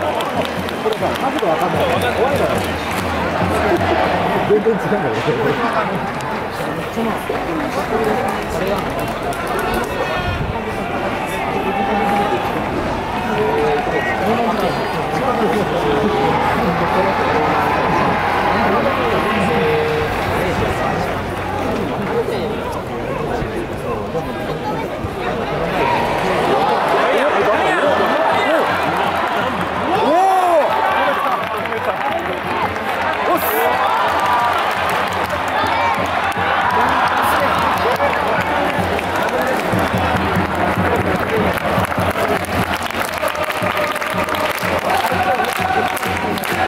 これさ、角度わかんない。怖いだろ。全然違うんだよ。その、あれが。